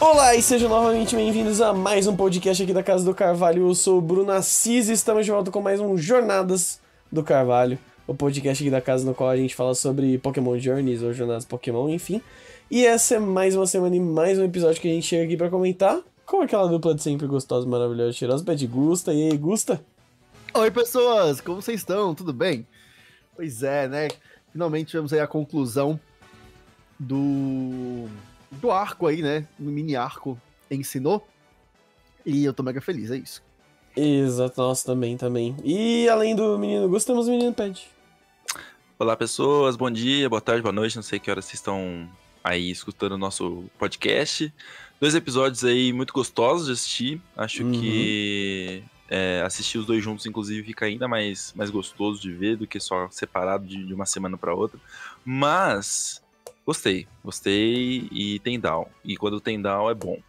Olá e sejam novamente bem-vindos a mais um podcast aqui da Casa do Carvalho. Eu sou o Bruno Assis e estamos de volta com mais um Jornadas do Carvalho, o podcast aqui da casa no qual a gente fala sobre Pokémon Journeys ou Jornadas Pokémon, enfim. E essa é mais uma semana e mais um episódio que a gente chega aqui pra comentar com aquela dupla de sempre gostosa, maravilhosa, cheirosa, Pet Gusta. E aí, Gusta? Oi, pessoas! Como vocês estão? Tudo bem? Pois é, né? Finalmente tivemos aí a conclusão do arco aí, né? No mini arco ensinou. E eu tô mega feliz, é isso. Exato, nossa, também. E além do menino Gusta, temos o menino Pet. Olá, pessoas, bom dia, boa tarde, boa noite, não sei que horas vocês estão aí escutando o nosso podcast. 2 episódios aí muito gostosos de assistir, acho que assistir os dois juntos, inclusive, fica ainda mais gostoso de ver do que só separado de uma semana para outra, mas gostei e tem down, e quando tem down é bom.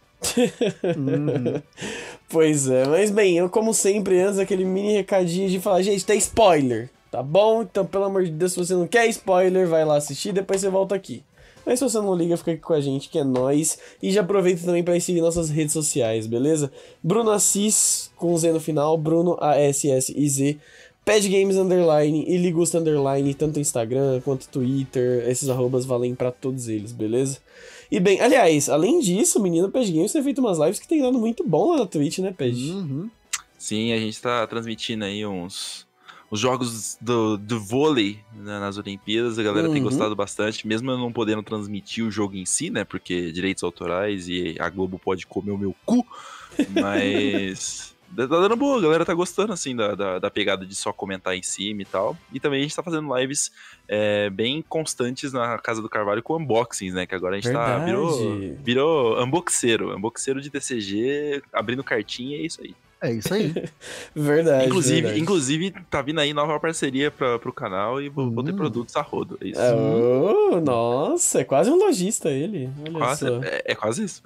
Pois é, mas bem, eu como sempre, antes aquele mini recadinho de falar, gente, tem spoiler, tá bom? Então, pelo amor de Deus, se você não quer spoiler, vai lá assistir, depois você volta aqui. Mas se você não liga, fica aqui com a gente, que é nóis. E já aproveita também pra seguir nossas redes sociais, beleza? Bruno Assis, com Z no final, Bruno ASSIZ, Pad Games Underline e Ligusta Underline, tanto Instagram quanto Twitter, esses arrobas valem pra todos eles, beleza? E bem, aliás, além disso, o menino Pad Games tem feito umas lives que tem dado muito bom lá na Twitch, né, Pad? Sim, a gente tá transmitindo aí os jogos do vôlei, né, nas Olimpíadas, a galera tem gostado bastante, mesmo eu não podendo transmitir o jogo em si, né, porque direitos autorais e a Globo pode comer o meu cu, mas tá dando boa, a galera tá gostando, assim, da pegada de só comentar em cima e tal, e também a gente tá fazendo lives bem constantes na Casa do Carvalho com unboxings, né, que agora a gente virou unboxeiro de TCG, abrindo cartinha, é isso aí. É isso aí. Verdade. Inclusive, tá vindo aí nova parceria pro canal e vou ter produtos a rodo. É isso. Nossa, é quase um lojista ele. Olha só. É quase isso.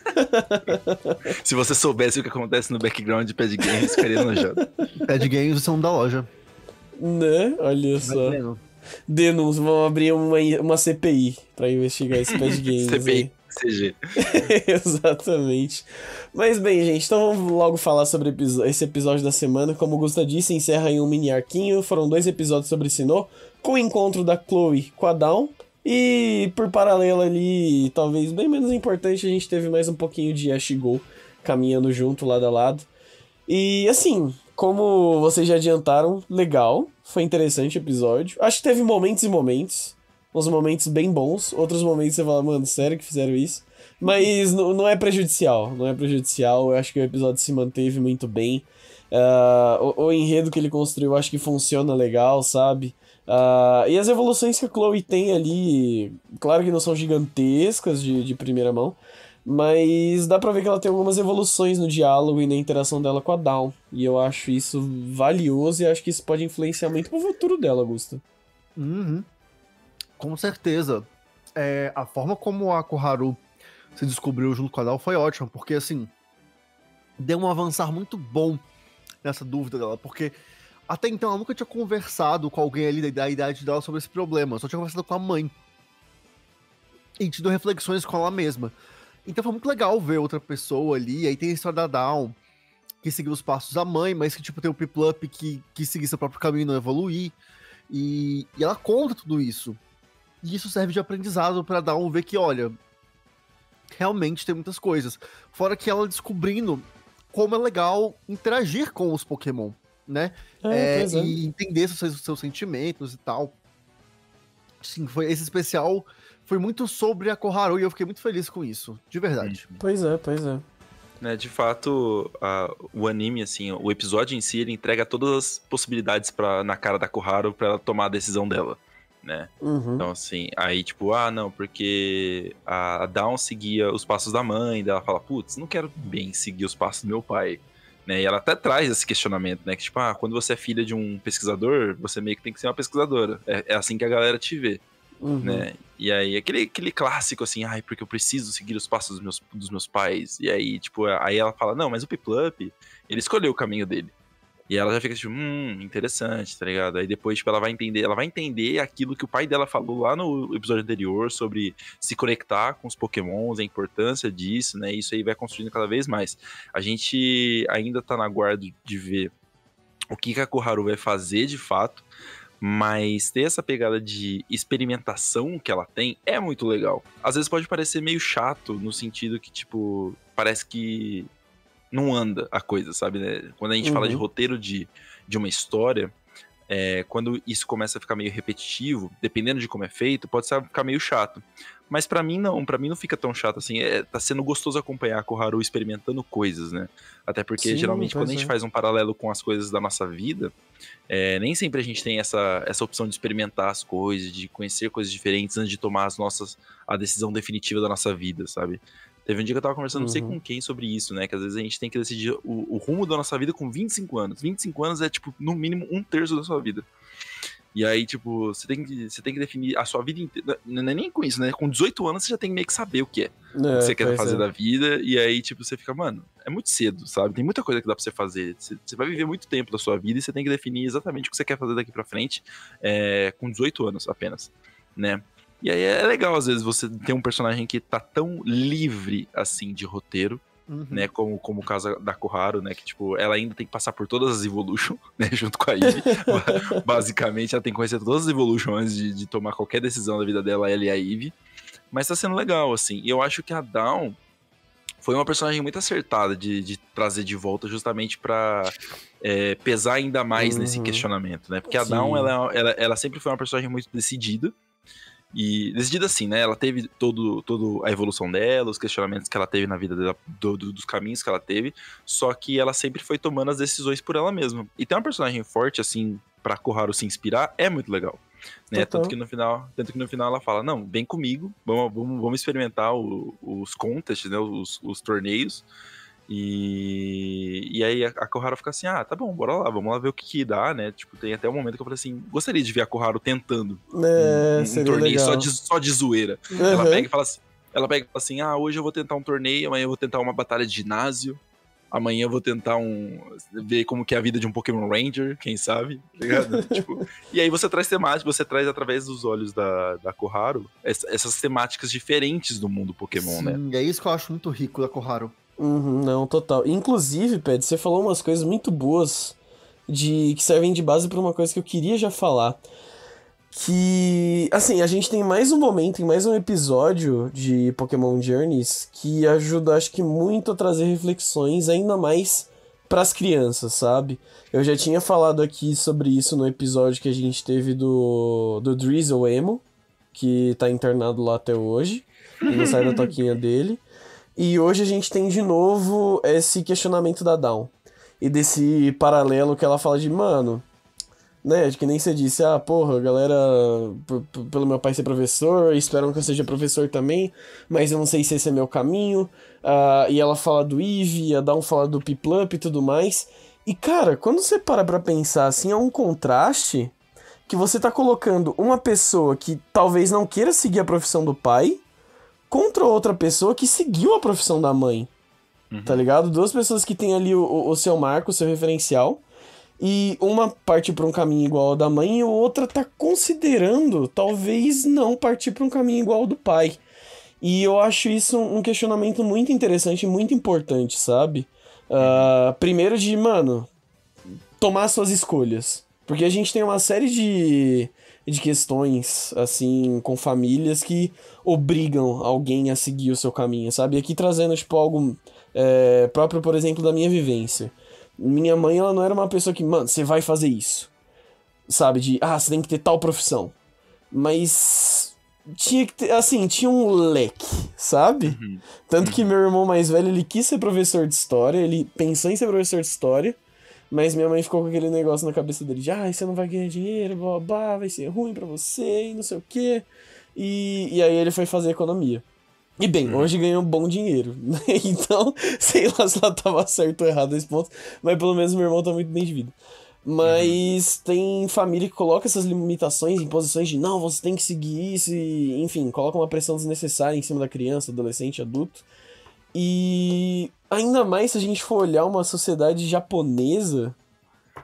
Se você soubesse o que acontece no background de Pad Games, ficaria enojado. Pad Games são da loja. Né? Olha só. Denúncia, vamos abrir uma CPI pra investigar esse Pad Games. CPI. CG. Exatamente. Mas bem, gente, então vamos logo falar sobre esse episódio da semana. Como o Gusta disse, encerra em um mini arquinho. Foram 2 episódios sobre Sinnoh, com o encontro da Chloe com a Dawn. E por paralelo ali, talvez bem menos importante, a gente teve mais um pouquinho de Ash e Go caminhando junto, lado a lado. E assim, como vocês já adiantaram, legal. Foi interessante o episódio. Acho que teve momentos e momentos. Uns momentos bem bons, outros momentos você fala, mano, sério que fizeram isso? Mas não é prejudicial, eu acho que o episódio se manteve muito bem. O enredo que ele construiu, eu acho que funciona legal, sabe? E as evoluções que a Chloe tem ali, claro que não são gigantescas de primeira mão, mas dá pra ver que ela tem algumas evoluções no diálogo e na interação dela com a Dawn. E eu acho isso valioso e acho que isso pode influenciar muito pro futuro dela, Augusto. Com certeza. A forma como a Koharu se descobriu junto com a Dawn foi ótima, porque assim, deu um avançar muito bom nessa dúvida dela, porque até então ela nunca tinha conversado com alguém ali da idade dela sobre esse problema, só tinha conversado com a mãe e tido reflexões com ela mesma. Então foi muito legal ver outra pessoa ali. Aí tem a história da Dawn, que seguiu os passos da mãe, mas que tipo tem o Piplup que seguiu seu próprio caminho e não evoluir, e ela conta tudo isso. E isso serve de aprendizado pra Dawn ver que, olha, realmente tem muitas coisas. Fora que ela descobrindo como é legal interagir com os Pokémon, né? E entender seus sentimentos e tal. Sim, esse especial foi muito sobre a Koharu e eu fiquei muito feliz com isso, de verdade. Pois é. Né, de fato, o anime, assim, o episódio em si, ele entrega todas as possibilidades na cara da Koharu pra ela tomar a decisão dela. Né? Então, assim, aí tipo, não, porque a Dawn seguia os passos da mãe, daí ela fala, putz, não quero bem seguir os passos do meu pai, né? E ela até traz esse questionamento, né? Que tipo, quando você é filha de um pesquisador, você meio que tem que ser uma pesquisadora. É assim que a galera te vê, né? E aí, aquele clássico, assim, porque eu preciso seguir os passos dos meus pais. E aí, tipo, aí ela fala, não, mas o Piplup, ele escolheu o caminho dele. E ela já fica tipo, interessante, tá ligado? Aí depois, tipo, ela vai entender aquilo que o pai dela falou lá no episódio anterior sobre se conectar com os Pokémons, a importância disso, né? Isso aí vai construindo cada vez mais. A gente ainda tá na guarda de ver o que a Koharu vai fazer de fato, mas ter essa pegada de experimentação que ela tem é muito legal. Às vezes pode parecer meio chato, no sentido que, tipo, parece que não anda a coisa, sabe, né? Quando a gente fala de roteiro de uma história, quando isso começa a ficar meio repetitivo, dependendo de como é feito, pode ficar meio chato. Mas pra mim não fica tão chato assim. Tá sendo gostoso acompanhar a Koharu experimentando coisas, né? Até porque geralmente quando a gente faz um paralelo com as coisas da nossa vida, nem sempre a gente tem essa opção de experimentar as coisas, de conhecer coisas diferentes antes de tomar a decisão definitiva da nossa vida, sabe? Teve um dia que eu tava conversando, não sei com quem, sobre isso, né? Que às vezes a gente tem que decidir o rumo da nossa vida com 25 anos. 25 anos é, tipo, no mínimo 1/3 da sua vida. E aí, tipo, você tem que definir a sua vida inteira. Não é nem com isso, né? Com 18 anos você já tem que meio que saber o que o que você quer fazer da vida. E aí, tipo, você fica, mano, é muito cedo, sabe? Tem muita coisa que dá pra você fazer. Você vai viver muito tempo da sua vida e você tem que definir exatamente o que você quer fazer daqui pra frente com 18 anos apenas, né? E aí é legal, às vezes, você ter um personagem que tá tão livre, assim, de roteiro, né, como o caso da Koharu, né, que, tipo, ela ainda tem que passar por todas as Evolution, né, junto com a Eve. Basicamente, ela tem que conhecer todas as Evolution antes de tomar qualquer decisão da vida dela, ela e a Eve. Mas tá sendo legal, assim. E eu acho que a Dawn foi uma personagem muito acertada de trazer de volta, justamente pra pesar ainda mais nesse questionamento, né, porque a Dawn, ela sempre foi uma personagem muito decidida, e decidida assim, né? Ela teve toda a evolução dela, os questionamentos que ela teve na vida dela, dos caminhos que ela teve, só que ela sempre foi tomando as decisões por ela mesma. E ter uma personagem forte, assim, pra Koharu se inspirar, é muito legal. Né? Tanto que no final ela fala, não, vem comigo, vamos experimentar os contests, né? Os torneios. E aí a Koharu fica assim, tá bom, bora lá, vamos lá ver o que dá, né? Tipo, tem até um momento que eu falei assim, gostaria de ver a Koharu tentando um torneio só de zoeira. Ela pega e fala assim, hoje eu vou tentar um torneio, amanhã eu vou tentar uma batalha de ginásio, amanhã eu vou tentar ver como que é a vida de um Pokémon Ranger, quem sabe, tá ligado? Tipo, e aí você traz temáticas, você traz através dos olhos da Koharu essas temáticas diferentes do mundo Pokémon, Sim, né? É isso que eu acho muito rico da Koharu. Não, total. Inclusive, Ped, você falou umas coisas muito boas que servem de base pra uma coisa que eu queria já falar. Que, assim, a gente tem mais um momento, em mais um episódio de Pokémon Journeys que ajuda, acho que muito a trazer reflexões ainda mais pras crianças, sabe? Eu já tinha falado aqui sobre isso no episódio que a gente teve do Drizzle Emo, que tá internado lá até hoje, e não sai da toquinha dele. E hoje a gente tem de novo esse questionamento da Dawn. E desse paralelo que ela fala de, mano, né, de que nem você disse, porra, a galera, pelo meu pai ser professor, esperam que eu seja professor também, mas eu não sei se esse é meu caminho. E ela fala do Eevee, a Dawn fala do Piplup e tudo mais. E, cara, quando você para pra pensar, assim, é um contraste que você tá colocando uma pessoa que talvez não queira seguir a profissão do pai contra outra pessoa que seguiu a profissão da mãe, tá ligado? Duas pessoas que têm ali o seu marco, o seu referencial, e uma parte pra um caminho igual ao da mãe e a outra tá considerando, talvez não partir pra um caminho igual ao do pai. E eu acho isso um questionamento muito interessante e muito importante, sabe? Primeiro de, mano, tomar suas escolhas. Porque a gente tem uma série de questões, assim, com famílias que obrigam alguém a seguir o seu caminho, sabe? E aqui trazendo, tipo, algo próprio, por exemplo, da minha vivência. Minha mãe, ela não era uma pessoa que, mano, você vai fazer isso. Sabe? Você tem que ter tal profissão. Mas tinha que ter, assim, tinha um leque, sabe? Tanto que meu irmão mais velho, ele quis ser professor de história, ele pensou em ser professor de história, mas minha mãe ficou com aquele negócio na cabeça dele de, você não vai ganhar dinheiro, blá, blá, vai ser ruim pra você, e não sei o quê. E aí ele foi fazer economia. E bem, hoje ganha um bom dinheiro. Então, sei lá se ela tava certo ou errado nesse ponto, mas pelo menos meu irmão tá muito bem de vida. Mas tem família que coloca essas limitações, imposições de não, você tem que seguir isso, e enfim, coloca uma pressão desnecessária em cima da criança, adolescente, adulto. E ainda mais se a gente for olhar uma sociedade japonesa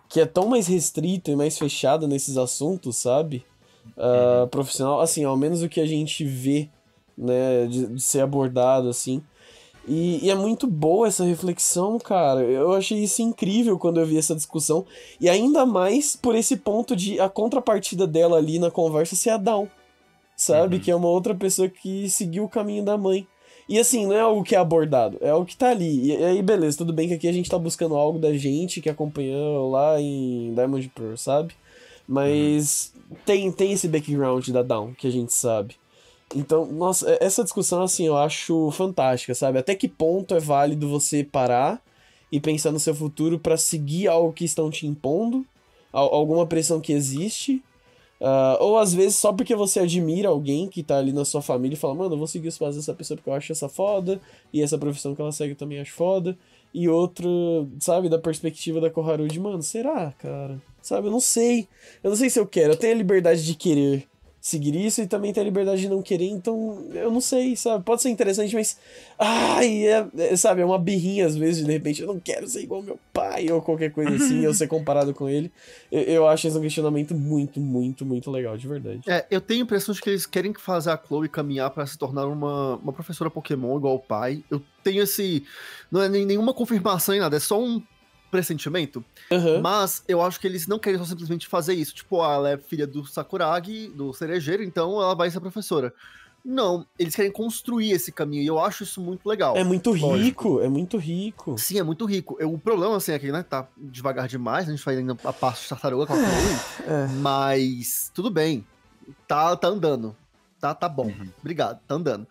que é tão mais restrito e mais fechado nesses assuntos, sabe? Profissional, assim, ao menos o que a gente vê, né, de ser abordado, assim. E é muito boa essa reflexão, cara. Eu achei isso incrível quando eu vi essa discussão. E ainda mais por esse ponto de a contrapartida dela ali na conversa ser a Dawn, sabe? Que é uma outra pessoa que seguiu o caminho da mãe. E assim, não é algo que é abordado, é algo que tá ali. E aí, beleza, tudo bem que aqui a gente tá buscando algo da gente que acompanhou lá em Diamond Pearl, sabe? Mas tem esse background da Dawn que a gente sabe. Então, nossa, essa discussão, assim, eu acho fantástica, sabe? Até que ponto é válido você parar e pensar no seu futuro pra seguir algo que estão te impondo, alguma pressão que existe, ou às vezes só porque você admira alguém que tá ali na sua família e fala, mano, eu vou seguir os passos dessa pessoa porque eu acho essa foda, e essa profissão que ela segue eu também acho foda, e outro, sabe, da perspectiva da Koharu de, mano, será, cara? Sabe, eu não sei se eu quero, eu tenho a liberdade de querer seguir isso e também ter a liberdade de não querer, então eu não sei, sabe? Pode ser interessante, mas. Ai, sabe, é uma birrinha às vezes, de repente, eu não quero ser igual meu pai ou qualquer coisa assim, ou ser comparado com ele. Eu acho esse um questionamento muito, muito, muito legal, de verdade. Eu tenho a impressão de que eles querem fazer a Chloe caminhar pra se tornar uma professora Pokémon igual o pai. Eu tenho esse. Não é nenhuma confirmação em nada, é só um pressentimento, mas eu acho que eles não querem só simplesmente fazer isso, tipo, ela é filha do Sakuragi, do cerejeiro, então ela vai ser professora. Não, eles querem construir esse caminho, e eu acho isso muito legal. É muito rico, é muito rico. Sim, é muito rico. O problema, assim, é que, né, tá devagar demais, a gente vai ainda a passo de tartaruga com a Chloe, mas tudo bem, tá andando, tá bom, obrigado, tá andando.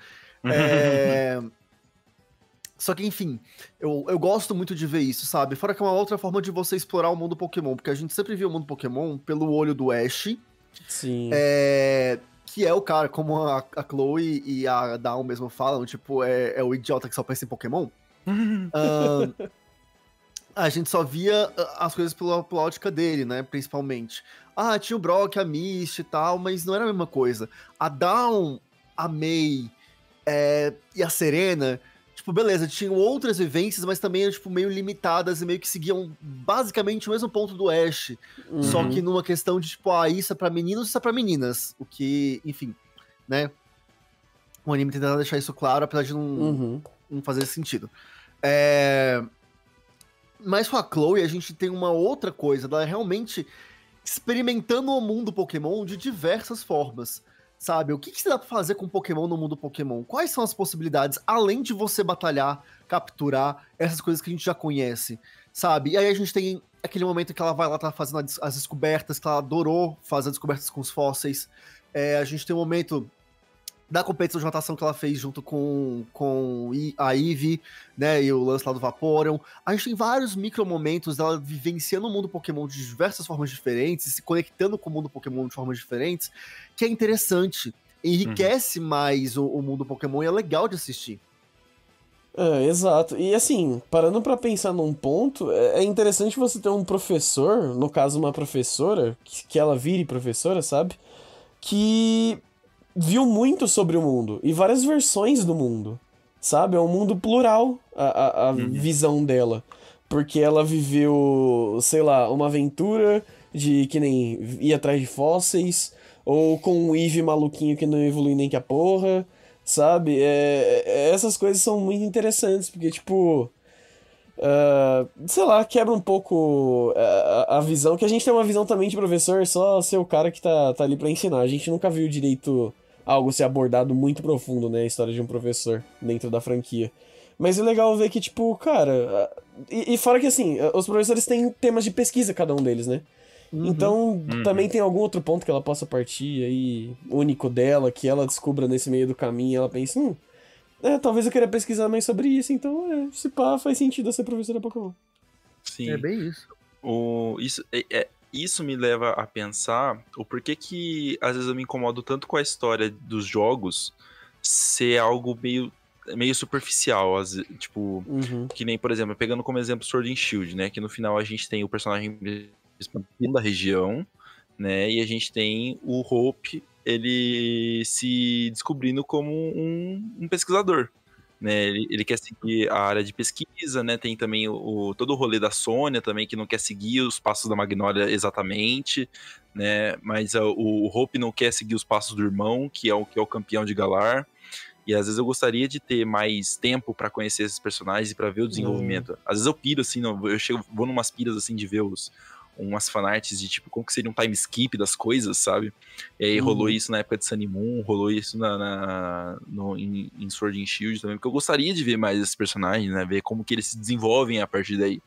Só que, enfim, eu gosto muito de ver isso, sabe? Fora que é uma outra forma de você explorar o mundo Pokémon, porque a gente sempre viu o mundo Pokémon pelo olho do Ash. Sim. Que é o cara, como a Chloe e a Dawn mesmo falam, tipo, é o idiota que só pensa em Pokémon. A gente só via as coisas pela ótica dele, né, principalmente. Tinha o Brock, a Misty e tal, mas não era a mesma coisa. A Dawn, a May e a Serena... Tipo, beleza, tinham outras vivências, mas também eram, tipo, meio limitadas e meio que seguiam basicamente o mesmo ponto do Ash. Só que numa questão de, tipo, isso é pra meninos, isso é pra meninas. O que, enfim, né? O anime tentando deixar isso claro, apesar de não fazer sentido. Mas com a Chloe, a gente tem uma outra coisa, ela é realmente experimentando o mundo Pokémon de diversas formas. Sabe, o que você dá pra fazer com Pokémon no mundo Pokémon? Quais são as possibilidades, além de você batalhar, capturar essas coisas que a gente já conhece, sabe? E aí a gente tem aquele momento que ela vai lá, tá fazendo as descobertas, que ela adorou fazer descobertas com os fósseis. A gente tem um momento da competição de natação que ela fez junto com a Eevee, né, e o lance lá do Vaporeon. A gente tem vários micromomentos dela vivenciando o mundo Pokémon de diversas formas diferentes, se conectando com o mundo Pokémon de formas diferentes, que é interessante, enriquece mais o mundo Pokémon e é legal de assistir. Exato. E assim, parando pra pensar num ponto, é interessante você ter um professor, no caso uma professora, que ela vire professora, sabe? Que viu muito sobre o mundo e várias versões do mundo, sabe? É um mundo plural a visão dela. Porque ela viveu, sei lá, uma aventura de que nem ir atrás de fósseis, ou com um Eevee maluquinho que não evolui nem que a porra, sabe? Essas coisas são muito interessantes, porque, tipo, sei lá, quebra um pouco a visão, que a gente tem uma visão também de professor, só ser o cara que tá ali pra ensinar. A gente nunca viu direito algo ser abordado muito profundo, né? A história de um professor dentro da franquia. Mas é legal ver que, tipo, cara... E fora que, assim, os professores têm temas de pesquisa, cada um deles, né? Então, também tem algum outro ponto que ela possa partir aí, único dela, que ela descubra nesse meio do caminho e ela pense, talvez eu queira pesquisar mais sobre isso, então, se pá, faz sentido eu ser professora Pokémon. Sim. É bem isso. Isso me leva a pensar o porquê que às vezes eu me incomodo tanto com a história dos jogos ser algo meio superficial, tipo, que nem, por exemplo, pegando como exemplo Sword and Shield, né, que no final a gente tem o personagem da região, né, e a gente tem o Hope, ele se descobrindo como um pesquisador, né? Ele quer seguir a área de pesquisa, né? Tem também todo o rolê da Sônia também, que não quer seguir os passos da Magnolia exatamente, né? Mas o Hope não quer seguir os passos do irmão, que é o campeão de Galar. E às vezes eu gostaria de ter mais tempo pra conhecer esses personagens e pra ver o desenvolvimento. Às vezes eu piro, assim, vou numas piras, assim, de ver umas fanarts de, tipo, como que seria um time skip das coisas, sabe? E aí rolou isso na época de Sun e Moon, rolou isso em Sword and Shield também, porque eu gostaria de ver mais esses personagens, né? Ver como que eles se desenvolvem a partir daí.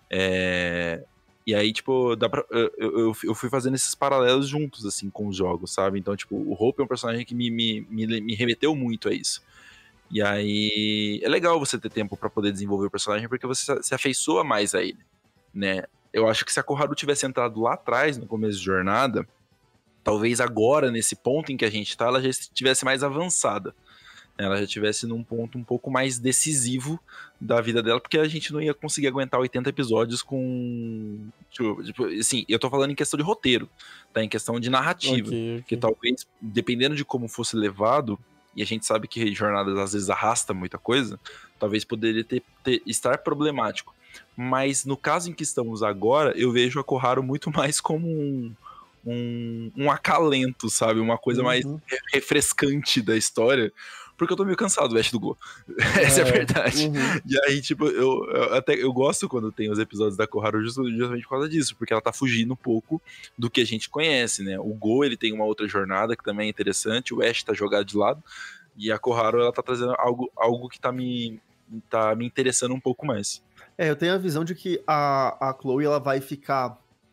E aí, tipo, eu fui fazendo esses paralelos juntos, assim, com os jogos, sabe? Então, tipo, o Hope é um personagem que me remeteu muito a isso. E aí, é legal você ter tempo pra poder desenvolver o personagem, porque você se afeiçoa mais a ele, né? Eu acho que se a Koharu tivesse entrado lá atrás, no começo de jornada, talvez agora, nesse ponto em que a gente tá, ela já estivesse mais avançada. Ela já estivesse num ponto um pouco mais decisivo da vida dela, porque a gente não ia conseguir aguentar 80 episódios com... Tipo, assim, eu tô falando em questão de roteiro, tá? Em questão de narrativa. Ok. Que talvez, dependendo de como fosse levado, e a gente sabe que jornadas às vezes arrasta muita coisa, talvez poderia estar problemático. Mas no caso em que estamos agora, eu vejo a Koharu muito mais como um acalento, sabe? Uma coisa mais refrescante da história. Porque eu tô meio cansado do Ash do Go. Essa é a verdade. E aí, tipo, eu gosto quando tem os episódios da Koharu justamente por causa disso, porque ela tá fugindo um pouco do que a gente conhece, né? O Go, ele tem uma outra jornada que também é interessante, o Ash tá jogado de lado, e a Koharu, ela tá trazendo algo que tá me interessando um pouco mais. Eu tenho a visão de que a Chloe, ela vai ficar...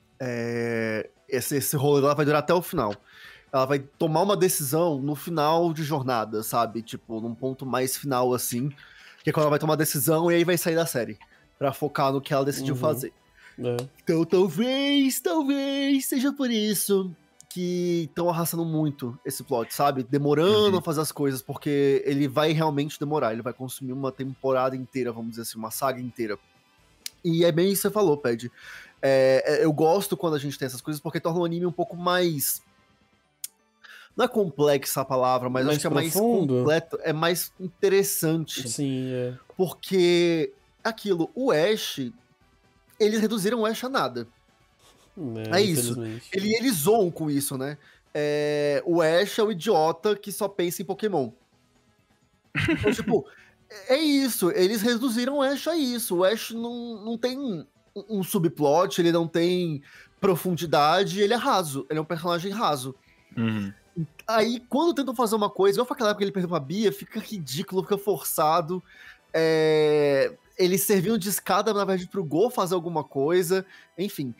Esse rolê dela vai durar até o final. Ela vai tomar uma decisão no final de jornada, sabe? Tipo, num ponto mais final, assim. Que é quando ela vai tomar a decisão e aí vai sair da série. Pra focar no que ela decidiu fazer. Então, talvez seja por isso que estão arrastando muito esse plot, sabe? Demorando a fazer as coisas, porque ele vai realmente demorar. Ele vai consumir uma temporada inteira, vamos dizer assim, uma saga inteira. E é bem isso que você falou, Ped. Eu gosto quando a gente tem essas coisas, porque torna o anime um pouco mais... Não é complexa a palavra, mas acho que é mais completo, é mais interessante. Sim, Porque, aquilo, o Ash, eles reduziram o Ash a nada. É isso. Eles zoam com isso, né? O Ash é o idiota que só pensa em Pokémon. Então, tipo, é isso. Eles reduziram o Ash a isso. O Ash não tem um subplot, ele não tem profundidade, ele é raso. Ele é um personagem raso. Aí, quando tentam fazer uma coisa, igual foi aquela época que ele perdeu pra Bia, fica ridículo, fica forçado. Eles serviam de escada, na verdade, pro Go fazer alguma coisa. Enfim.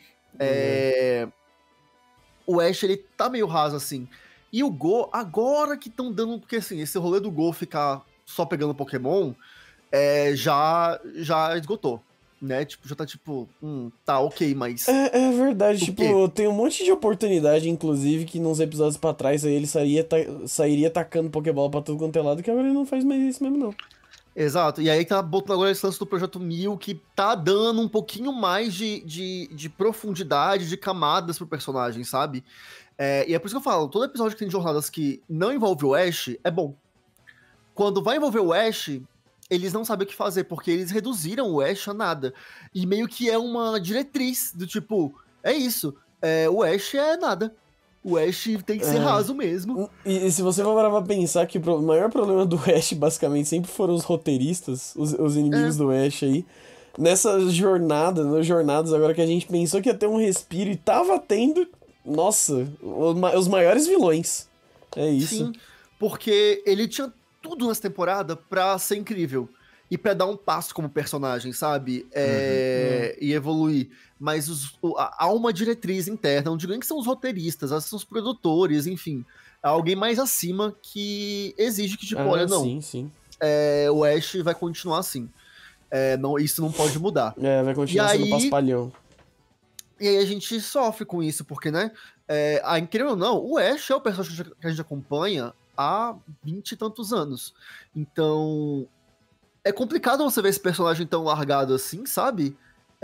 O Ash, ele tá meio raso, assim. E o Go, agora que estão dando... Porque, assim, esse rolê do Go ficar só pegando Pokémon, já esgotou. Né? Tipo, já tá tipo, tá, ok, mas... É verdade, tipo, tem um monte de oportunidade, inclusive, que nos episódios pra trás aí ele sairia tacando Pokébola pra tudo quanto é lado, que agora ele não faz mais isso mesmo, não. Exato, e aí tá botando agora esse lance do Projeto 1000, que tá dando um pouquinho mais de profundidade, de camadas pro personagem, sabe? E é por isso que eu falo, todo episódio que tem jornadas que não envolve o Ash, é bom. Quando vai envolver o Ash... Eles não sabem o que fazer, porque eles reduziram o Ash a nada. E meio que é uma diretriz do tipo, é isso, o Ash é nada. O Ash tem que ser raso mesmo. E se você for parar pra pensar que o maior problema do Ash, basicamente, sempre foram os roteiristas, os inimigos do Ash aí. Nessas jornadas, agora que a gente pensou que ia ter um respiro e tava tendo, nossa, os maiores vilões. É isso. Sim, porque ele tinha tudo nessa temporada pra ser incrível. E pra dar um passo como personagem, sabe? E evoluir. Mas há uma diretriz interna, não digo nem que são os roteiristas, são os produtores, enfim. Há alguém mais acima que exige que, tipo, olha, não. Sim. O Ash vai continuar assim. Isso não pode mudar. Vai continuar sendo paspalhão. E aí a gente sofre com isso, porque, né? Incrível ou não, o Ash é o personagem que a gente acompanha há 20 e tantos anos. Então, é complicado você ver esse personagem tão largado assim, sabe?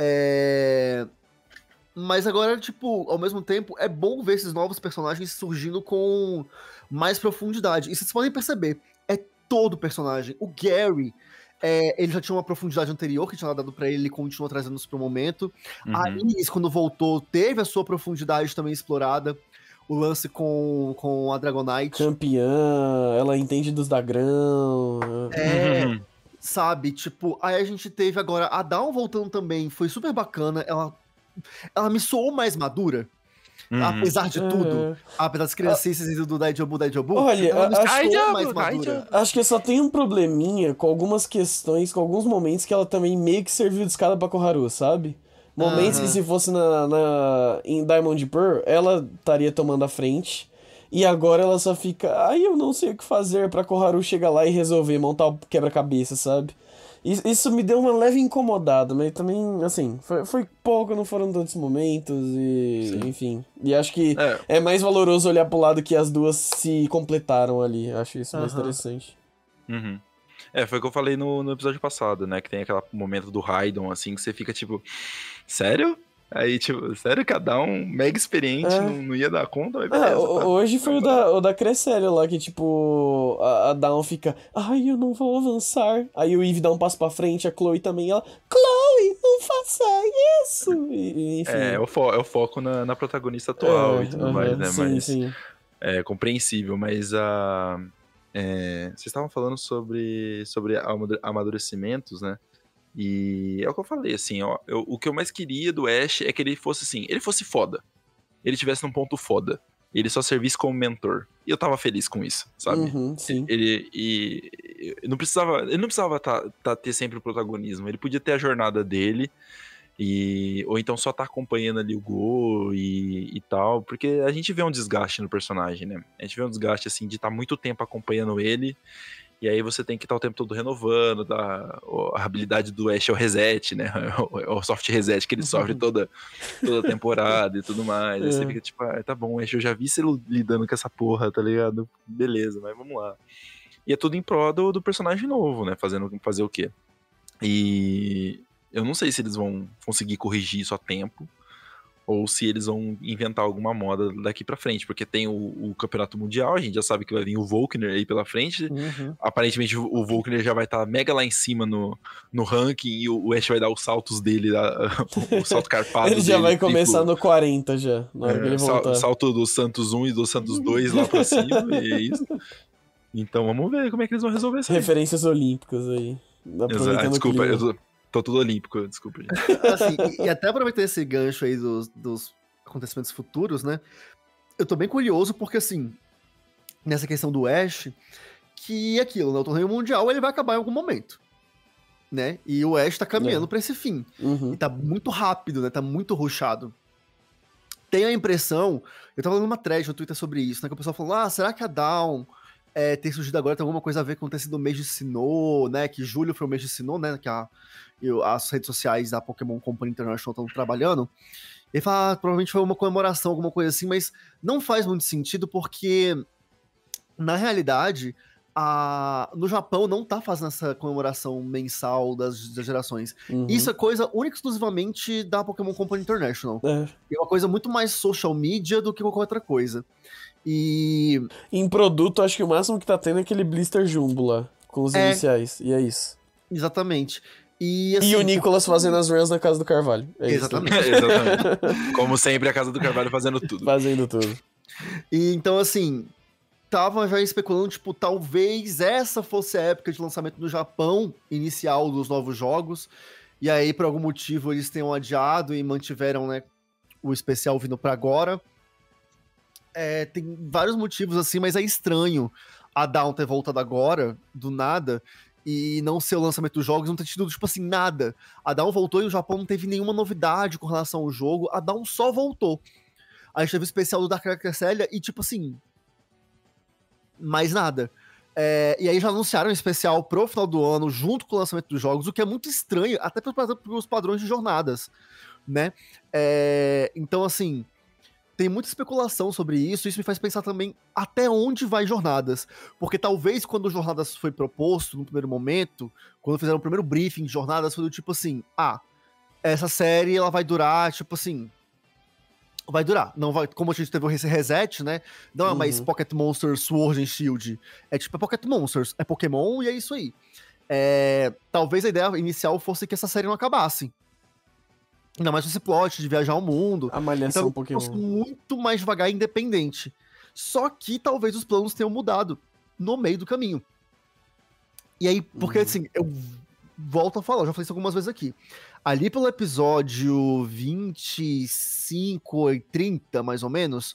Mas agora, tipo, ao mesmo tempo, é bom ver esses novos personagens surgindo com mais profundidade. E vocês podem perceber, é todo personagem. O Gary, ele já tinha uma profundidade anterior que tinha dado pra ele continua trazendo isso pro momento. A Iris, quando voltou, teve a sua profundidade também explorada. O lance com a Dragonite. Campeã, ela entende dos Dagrão. Sabe, tipo, aí a gente teve agora a Dawn voltando também, foi super bacana. Ela me soou mais madura. Apesar de tudo, apesar das criancices do Daijobu, olha, ela me acho soou mais madura. Acho que só tem um probleminha com algumas questões, com alguns momentos que ela também meio que serviu de escada pra Koharu, sabe? Momentos que se fosse em Diamond Pearl, ela estaria tomando a frente. E agora ela só fica, eu não sei o que fazer pra Koharu chegar lá e resolver montar o quebra-cabeça, sabe? Isso me deu uma leve incomodada, mas também, assim, foi pouco, não foram tantos momentos e, enfim. E acho que é mais valoroso olhar pro lado que as duas se completaram ali. Acho isso mais interessante. Foi o que eu falei no episódio passado, né? Que tem aquele momento do Raidon, assim, que você fica tipo, sério? Aí, tipo, sério que a Dawn, mega experiente, não ia dar conta? Mas beleza, hoje foi o da Cresselia lá, que tipo, a Dawn fica, eu não vou avançar. Aí o Eve dá um passo pra frente, a Chloe também, ela, Chloe, não faça isso! Enfim. É o foco na protagonista atual e tudo mais, né? Sim. É compreensível, mas vocês estavam falando sobre amadurecimentos, né? E é o que eu falei, assim, ó, o que eu mais queria do Ash é que ele fosse assim, ele fosse foda. Ele tivesse num ponto foda. Ele só servisse como mentor. E eu tava feliz com isso, sabe? Sim. Ele não precisava ter sempre o protagonismo. Ele podia ter a jornada dele. Ou então só tá acompanhando ali o Go e tal. Porque a gente vê um desgaste no personagem, né? A gente vê um desgaste, assim, de estar muito tempo acompanhando ele. E aí você tem que estar o tempo todo renovando, a habilidade do Ash é o reset, né? O soft reset que ele sofre toda temporada e tudo mais. Aí você fica tipo, tá bom, Ash, eu já vi você lidando com essa porra, tá ligado? Beleza, mas vamos lá. E é tudo em prol do personagem novo, né? Fazer o quê? E eu não sei se eles vão conseguir corrigir isso a tempo, ou se eles vão inventar alguma moda daqui pra frente, porque tem o campeonato mundial, a gente já sabe que vai vir o Volkner aí pela frente, aparentemente o Volkner já vai estar mega lá em cima no ranking, e o Ash vai dar os saltos dele, o salto carpado ele já dele, vai começar no 40 já, na hora que ele voltar. Salto do Santos 1 e do Santos 2 lá pra cima, e é isso. Então vamos ver como é que eles vão resolver isso aí. Referências olímpicas aí. Desculpa, eu tô tudo olímpico, desculpa, gente. Assim, e até aproveitando esse gancho aí dos acontecimentos futuros, né? Eu tô bem curioso porque, assim, nessa questão do Ash, que aquilo, né? O torneio mundial, ele vai acabar em algum momento, né? E o Ash tá caminhando pra esse fim. E tá muito rápido, né? Tá muito rushado. Tenho a impressão, eu tava lendo uma thread no Twitter sobre isso, né? Que o pessoal falou, será que a Dawn ter surgido agora tem alguma coisa a ver com ter sido o mês de Sinnoh, né? Que julho foi o mês de Sinnoh, né? Que as redes sociais da Pokémon Company International estão trabalhando. Ele fala, provavelmente foi uma comemoração, alguma coisa assim, mas não faz muito sentido porque, na realidade, no Japão não tá fazendo essa comemoração mensal das gerações. Isso é coisa única e exclusivamente da Pokémon Company International. É uma coisa muito mais social media do que qualquer outra coisa. E em produto, acho que o máximo que tá tendo é aquele blister jumbo lá, com os iniciais, e é isso. Exatamente. E, assim, o Nicolas fazendo as runs na casa do Carvalho. Exatamente. Exatamente. Como sempre, a casa do Carvalho fazendo tudo. Fazendo tudo. E então, assim, tava já especulando, tipo, talvez essa fosse a época de lançamento no Japão, inicial dos novos jogos, e aí, por algum motivo, eles tenham adiado e mantiveram, né, o especial vindo pra agora. Tem vários motivos, assim, mas é estranho a Dawn ter voltado agora, do nada, e não ser o lançamento dos jogos, não ter tido, tipo assim, nada. A Dawn voltou e o Japão não teve nenhuma novidade com relação ao jogo, a Dawn só voltou. A gente teve o especial do Dark Cresselia e, tipo assim, mais nada. E aí já anunciaram um especial pro final do ano, junto com o lançamento dos jogos, o que é muito estranho, até pros padrões de jornadas, né? Então, assim, tem muita especulação sobre isso, isso me faz pensar também até onde vai Jornadas, porque talvez quando Jornadas foi proposto no primeiro momento, quando fizeram o primeiro briefing de Jornadas, foi do tipo assim, essa série ela vai durar, tipo assim, vai durar. Não vai, como a gente teve esse reset, né? Não é mais Pocket Monsters Sword and Shield. É tipo, é Pocket Monsters, é Pokémon e é isso aí. Talvez a ideia inicial fosse que essa série não acabasse. Ainda mais esse plot de viajar ao mundo. A malhação então, Pokémon. Fosse muito mais devagar e independente. Só que talvez os planos tenham mudado no meio do caminho. E aí, porque assim, eu volto a falar, eu já falei isso algumas vezes aqui. Ali pelo episódio 25 e 30, mais ou menos,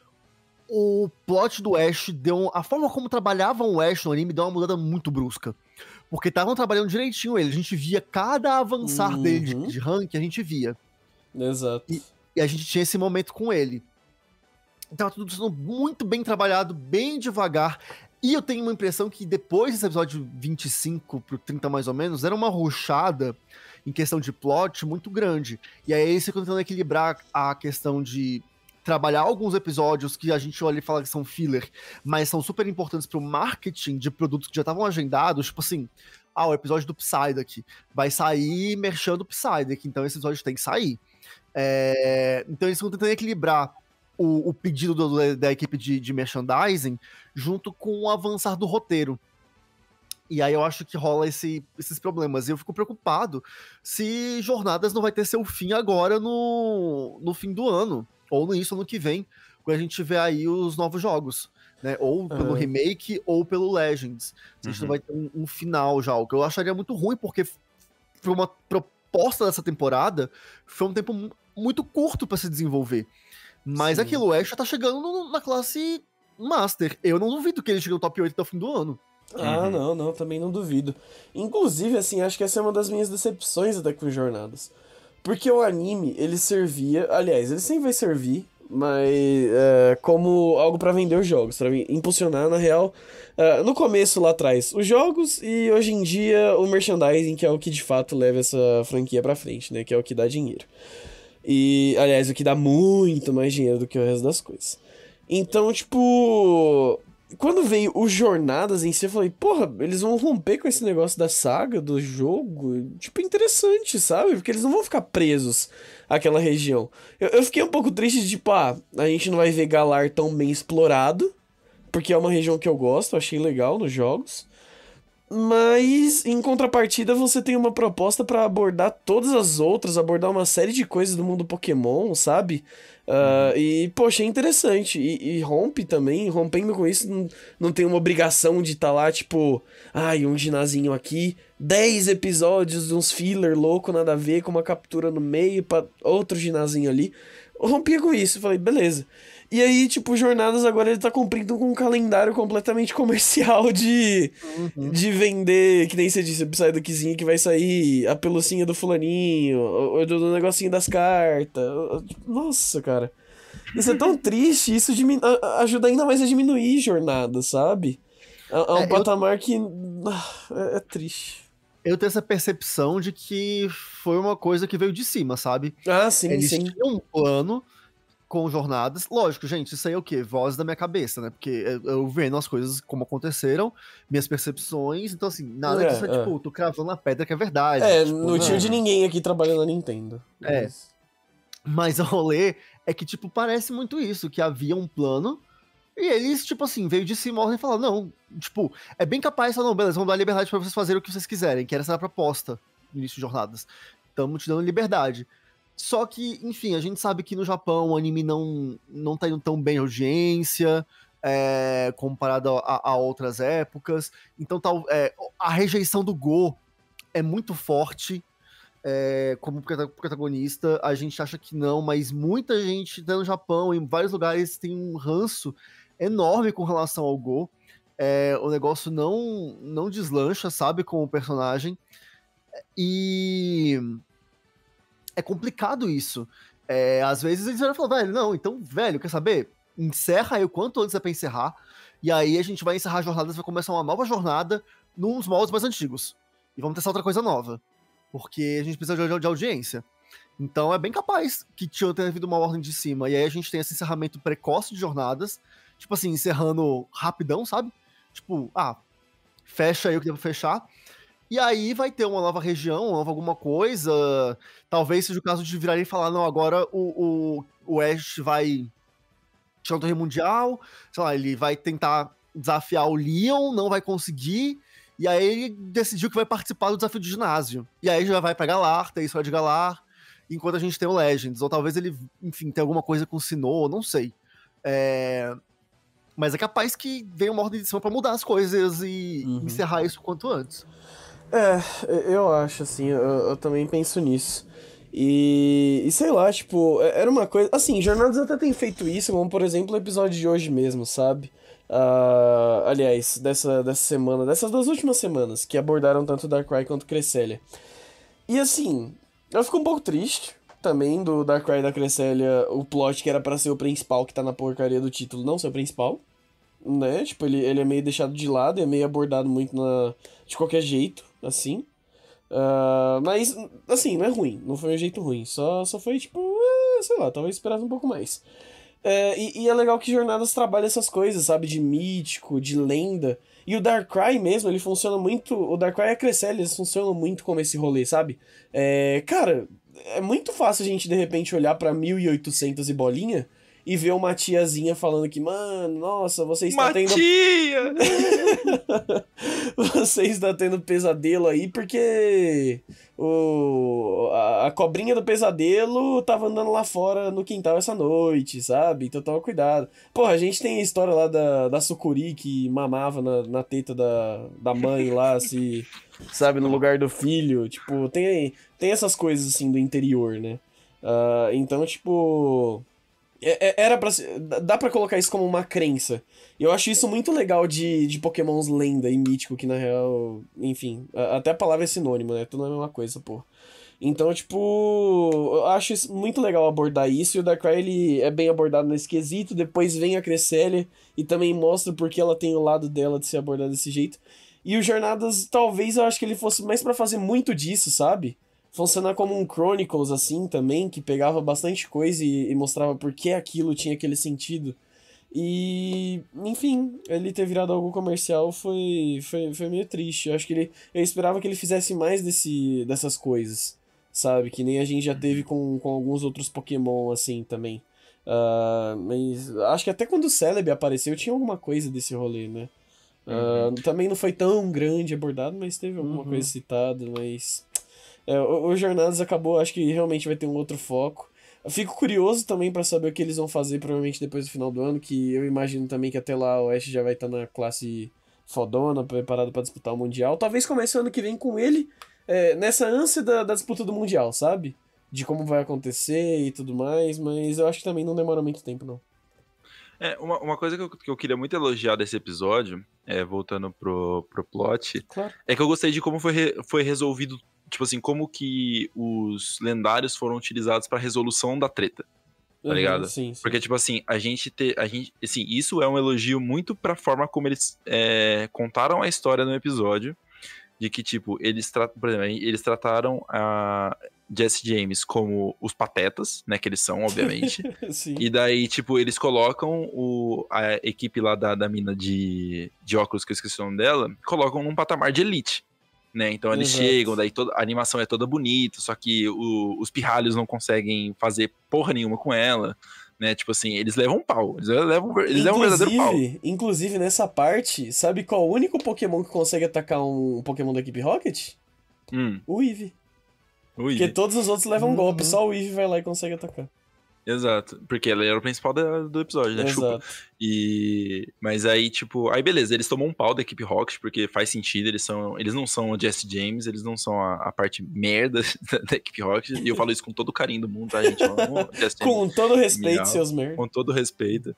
o plot do Ash deu... A forma como trabalhavam o Ash no anime deu uma mudada muito brusca. Porque estavam trabalhando direitinho ele. A gente via cada avançar dele de rank, a gente via. Exato. E a gente tinha esse momento com ele. Então tudo sendo muito bem trabalhado, bem devagar. E eu tenho uma impressão que depois desse episódio 25 pro 30 mais ou menos, era uma rushada em questão de plot muito grande. E aí eles ficam tentando equilibrar a questão de trabalhar alguns episódios que a gente olha e fala que são filler, mas são super importantes pro marketing de produtos que já estavam agendados, tipo assim, o episódio do Psyduck vai sair merchando o Psyduck, então esse episódio tem que sair. Então eles estão tentando equilibrar o pedido da equipe de merchandising junto com o avançar do roteiro. E aí eu acho que rola esses problemas. E eu fico preocupado se Jornadas não vai ter seu fim agora no fim do ano, ou no início do ano que vem, quando a gente tiver aí os novos jogos, né? Ou pelo remake, ou pelo Legends. A gente não vai ter um final já, o que eu acharia muito ruim, porque foi uma proposta dessa temporada, foi um tempo muito curto para se desenvolver. Mas aquilo, o Ash já tá chegando na classe Master. Eu não duvido que ele chegue no top 8 até o fim do ano. Não, também não duvido. Inclusive, assim, acho que essa é uma das minhas decepções até com Jornadas. Porque o anime, ele servia... Aliás, ele sempre vai servir, mas como algo pra vender os jogos, pra impulsionar, na real, no começo, lá atrás, os jogos, e hoje em dia o merchandising, que é o que de fato leva essa franquia pra frente, né? Que é o que dá dinheiro. E, aliás, o que dá muito mais dinheiro do que o resto das coisas. Então, tipo... Quando veio os Jornadas em si, eu falei, porra, eles vão romper com esse negócio da saga, do jogo. Tipo, interessante, sabe? Porque eles não vão ficar presos àquela região. Eu fiquei um pouco triste de, tipo, a gente não vai ver Galar tão bem explorado, porque é uma região que eu gosto, achei legal nos jogos. Mas, em contrapartida, você tem uma proposta pra abordar todas as outras, abordar uma série de coisas do mundo Pokémon, sabe? E, poxa, é interessante. E rompe também, rompendo com isso, não tem uma obrigação de estar lá, tipo, um ginazinho aqui, 10 episódios de uns filler louco, nada a ver, com uma captura no meio pra outro ginazinho ali. Eu rompia com isso, falei, beleza. E aí, tipo, Jornadas agora ele tá cumprindo com um calendário completamente comercial de vender, que nem você disse, o Psyduckzinho que vai sair, a pelucinha do fulaninho, ou do negocinho das cartas. Nossa, cara. Isso é tão triste, isso ajuda ainda mais a diminuir Jornadas, sabe? É um patamar que é triste. Eu tenho essa percepção de que foi uma coisa que veio de cima, sabe? Sim, Eles sim. tinham um plano com Jornadas. Lógico, gente, isso aí é o quê? Voz da minha cabeça, né? Porque eu vendo as coisas como aconteceram, minhas percepções, então assim, nada disso é tipo, tô cravando a pedra que é verdade. Tipo, não tinha de ninguém aqui trabalhando na Nintendo. Mas o rolê é que, tipo, parece muito isso, que havia um plano, e eles, tipo assim, veio de cima e falaram, não, tipo, é bem capaz, não, beleza, vamos dar liberdade pra vocês fazerem o que vocês quiserem, que era essa a proposta no início de Jornadas. Estamos te dando liberdade. Só que, enfim, a gente sabe que no Japão o anime não tá indo tão bem a audiência, comparado a outras épocas. Então, a rejeição do Go é muito forte como protagonista. A gente acha que não, mas muita gente no Japão, em vários lugares, tem um ranço enorme com relação ao Go. O negócio não deslancha, sabe, com o personagem. E... é complicado isso. Às vezes eles vão falar, velho, não, então, velho, quer saber? Encerra aí o quanto antes é pra encerrar, e aí a gente vai encerrar a jornada, vai começar uma nova jornada nos moldes mais antigos. E vamos testar outra coisa nova. Porque a gente precisa de audiência. Então é bem capaz que tinha havido uma ordem de cima, e aí a gente tem esse encerramento precoce de jornadas, tipo assim, encerrando rapidão, sabe? Tipo, fecha aí o que deu pra fechar. E aí vai ter uma nova região, uma nova alguma coisa. Talvez seja o caso de virarem e falar, não, agora o o Ash vai tirar o torneio mundial, sei lá, ele vai tentar desafiar o Leon, não vai conseguir, e aí ele decidiu que vai participar do desafio de ginásio. E aí já vai pra Galar, tem a história de Galar, enquanto a gente tem o Legends, ou talvez ele, enfim, tenha alguma coisa com o Sinnoh, não sei. Mas é capaz que venha uma ordem de cima pra mudar as coisas e encerrar isso o quanto antes. Eu acho, assim, eu também penso nisso. E sei lá, tipo, era uma coisa... Assim, Jornadas até tem feito isso, como por exemplo o episódio de hoje mesmo, sabe? Aliás, dessa semana, dessas 2 últimas semanas, que abordaram tanto Darkrai quanto Cresselia. E assim, eu fico um pouco triste também do Darkrai e da Cresselia, o plot que era pra ser o principal, que tá na porcaria do título, não ser o principal, né? Tipo, ele é meio deixado de lado, é meio abordado muito de qualquer jeito, assim. Mas, assim, não é ruim, não foi um jeito ruim, só foi tipo, sei lá, talvez esperasse um pouco mais. E é legal que Jornadas trabalha essas coisas, sabe, de mítico, de lenda. E o Darkrai mesmo, ele funciona muito, o Darkrai e a Cresselia, eles funcionam muito como esse rolê, sabe? Cara, é muito fácil a gente de repente olhar pra 1800 e bolinha e ver uma tiazinha falando que, mano, nossa, você está tendo... Tia! Você está tendo pesadelo aí porque a cobrinha do pesadelo tava andando lá fora no quintal essa noite, sabe? Então toma cuidado. Porra, a gente tem a história lá da sucuri que mamava na teta da mãe lá, se, sabe, no lugar do filho. Tipo, tem essas coisas assim do interior, né? Então, tipo... Era pra dá pra colocar isso como uma crença. E eu acho isso muito legal de Pokémons lenda e mítico, que na real, enfim, até a palavra é sinônimo, né? Tudo é a mesma coisa, pô. Então, tipo, eu acho isso muito legal abordar isso, e o Darkrai, ele é bem abordado nesse quesito, depois vem a Cresselia, e também mostra porque ela tem o lado dela de ser abordada desse jeito. E o Jornadas, talvez eu acho que ele fosse mais pra fazer muito disso, sabe? Funcionar como um Chronicles, assim, também, que pegava bastante coisa e mostrava por que aquilo tinha aquele sentido. E, enfim, ele ter virado algo comercial foi meio triste. Eu acho que eu esperava que ele fizesse mais dessas coisas, sabe? Que nem a gente já teve com alguns outros Pokémon, assim, também. Mas acho que até quando o Celebi apareceu tinha alguma coisa desse rolê, né? Também não foi tão grande abordado, mas teve alguma coisa citada, mas... o Jornadas acabou, acho que realmente vai ter um outro foco. Eu fico curioso também pra saber o que eles vão fazer, provavelmente depois do final do ano, que eu imagino também que até lá o Ash já vai estar na classe fodona, preparado pra disputar o Mundial. Talvez comece o ano que vem com ele, nessa ânsia da disputa do Mundial, sabe? De como vai acontecer e tudo mais, mas eu acho que também não demora muito tempo, não. Uma coisa que eu queria muito elogiar desse episódio, voltando pro plot, claro, é que eu gostei de como foi resolvido, tipo assim, como que os lendários foram utilizados pra resolução da treta, tá ligado? Sim. Porque, tipo assim, assim, isso é um elogio muito pra forma como eles contaram a história no episódio, de que, tipo, por exemplo, eles trataram a Jesse James como os patetas, né, que eles são, obviamente. Sim. E daí, tipo, eles colocam a equipe lá da mina de óculos, que eu esqueci o nome dela, colocam num patamar de elite, né? Então eles chegam, daí a animação é toda bonita, só que os pirralhos não conseguem fazer porra nenhuma com ela, né? Tipo assim, eles levam um pau, eles levam um verdadeiro pau. Inclusive, nessa parte, sabe qual o único Pokémon que consegue atacar um Pokémon da equipe Rocket? O Eevee. Porque todos os outros levam golpe, só o Eevee vai lá e consegue atacar. Exato, porque ele era o principal do episódio, né? Exato. Chupa. Mas aí, tipo, aí beleza, eles tomam um pau da equipe Rocket, porque faz sentido, eles não são o Jesse James, eles não são a parte merda da equipe Rocket, e eu falo isso com todo o carinho do mundo, tá, gente? Com todo respeito, seus merda. Com todo respeito.